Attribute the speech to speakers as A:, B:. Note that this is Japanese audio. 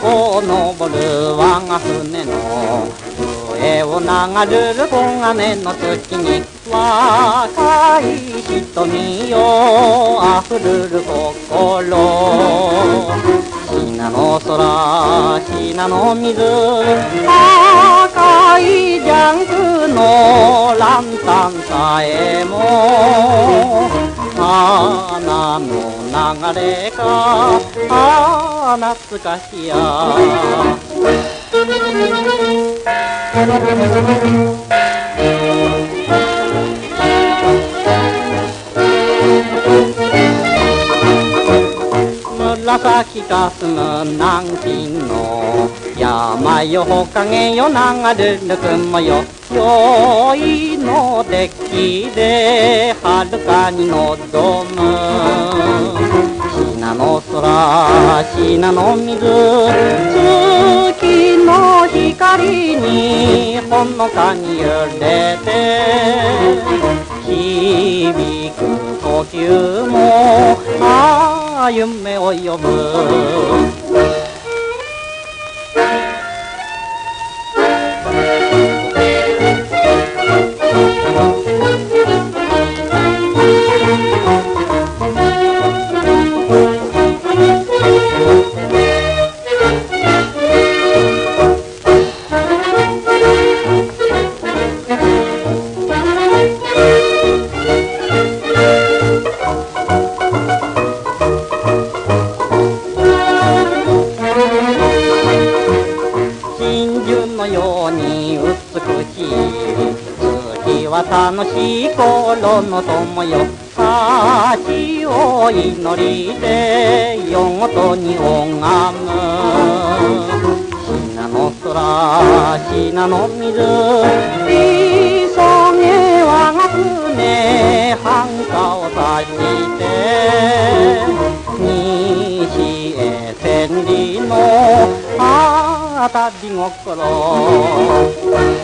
A: こを登る我が船の上を流るる黄金の月に若い瞳よあふるる心信濃空信濃水赤いジャンクのランタンさえも花の流れか懐かしや紫かすむ南京の山よほかげよ流れる雲よ酔いのデッキで遥かに望む信濃空信濃水月の光にほのかに揺れて響く呼吸も夢を呼ぶのように美しい月は楽しい頃の友よ幸を祈りで夜ごとに拝む信濃空信濃水急げ我が船繁華を指して西へ千里の旅心